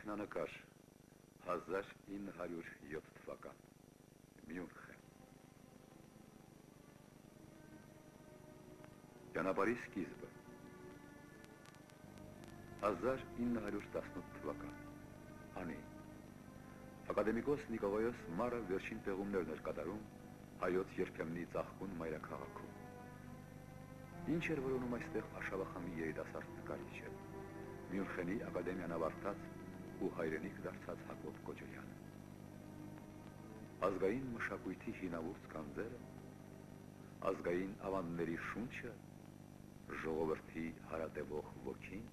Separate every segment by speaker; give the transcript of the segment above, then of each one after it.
Speaker 1: Ինքնանկար 1907 թվական Մյունխեն Ճանապարհի սկիզբը 1918 թվական Անի Ակադեմիկոս Նիկոլայոս Մարը վերջին պեղումներն էր կատարում հայոց երբեմնի ծաղկուն մայրաքաղաքում Ինչ էր որոնում այստեղ արշավախմբի երիտասարդ նկարիչը Մյունխենի ակադեմիան ավարտած ու հայրենիք դարձած Հակոբ Կոջոյանը Ազգային մշակույթի հինավուրց կանձերը ազգային ավանդների շունչը ժողովրդի հարատևող ոգին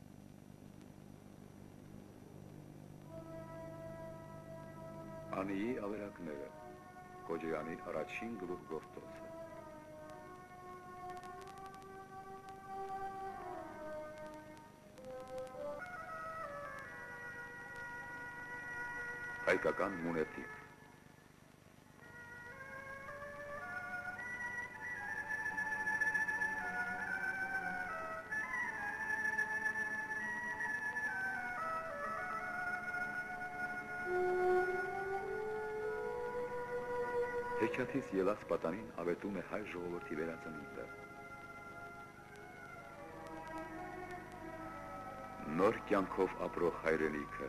Speaker 1: Անիի ավերակները Կոջոյանի առաջին գլուխգործոցը Հայկական մունետիկ Հեքիաթից ելած պատանին ավետում է հայ ժողովրդի վերածնունդը Նոր կյանքով ապրող հայրենիքը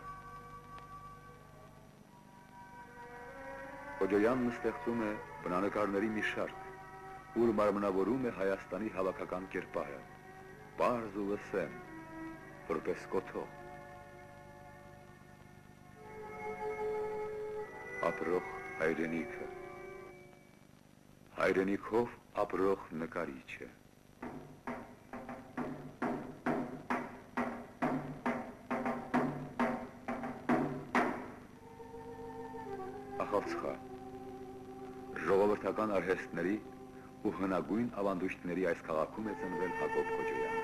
Speaker 1: Կոջոյանն ստեղծում է բնանկարների մի շարք, ուր մարմնավորում է Հայաստանի հավաքական կերպարը, պարզ ու լսեմ, որպես կոթող։ Ապրող հայրենիքը, հայրենիքով ապրող նկարիչը։ Ախալցխա Ժողովրդական արհեստների ու հնագույն ավանդույթների այս քաղաքում է ծնվել Հակոբ Կոջոյանը։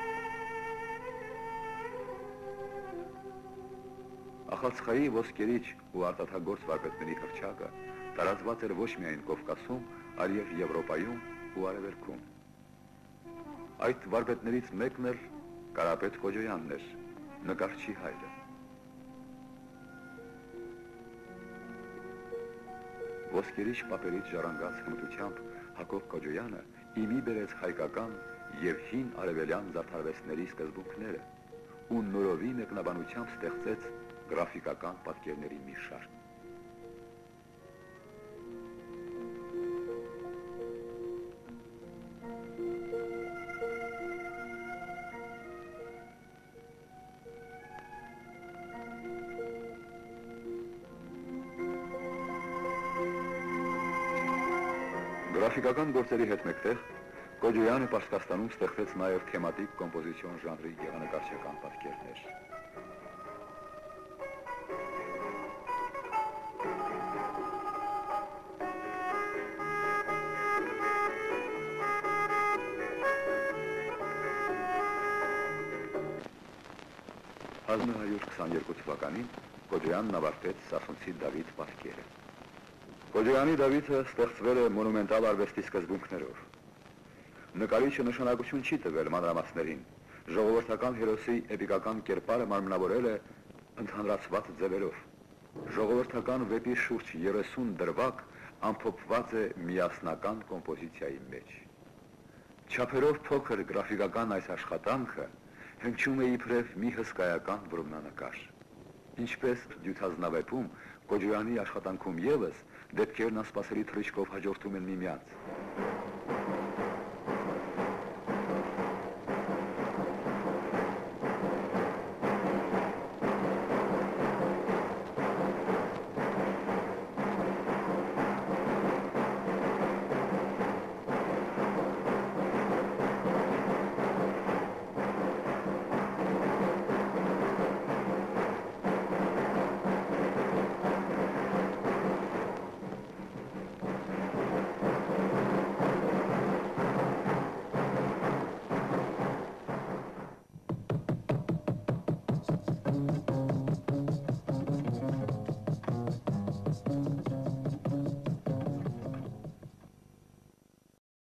Speaker 1: Ախալցխայի ոսկերիչ ու արտադրագործ վարպետների հռչակը տարածված էր ոչ միայն Կովկասում, այլև Եվրոպայում ու Արևելքում։ Այդ վարպետներից մեկն էլ Կարապետ Կոջոյանն էր, նկարչի հայրը։ Ոսկերիչ պապերից ժառանգած հմտությամբ Հակոբ Կոջոյանը իմի բերեց հայկական և հին արևելյան զարդարվեստների սկզբունքները ու նորովի մեկնաբանությամբ ստեղծեց գրաֆիկական պատկերների մի շարք։ Գրաֆիկական գործերի հետ մեկտեղ Կոջոյանը Պարսկաստանում ստեղծեց նաև թեմատիկ կոմպոզիցիոն ժանրի գեղանկարչական պատկերներ։ (1922 թվականին Կոջոյանն ավարտեց Սասունցի Դավիթ պատկերը։ Կոջոյանի Դավիթը ստեղծվել է մոնումենտալ արվեստի սկզբունքներով։ Նկարիչը նշանակություն չի տվել մանրամասներին, ժողովրդական հերոսի էպիկական կերպարը մարմնավորել է ընդհանրացված ձևերով։ Ժողովրդական վեպի շուրջ 30 դրվագ ամփոփված է միասնական կոմպոզիցիայի մեջ։ Չափերով փոքր գրաֆիկական այս աշխատանքը հնչում է իբրև մի հսկայական որմնանկար։ Ինչպես դյութազնավեպում Կոջոյանի աշխատանքում ևս դեպքերն անսպասելի թռիչքով հաջորդում են միմյանց։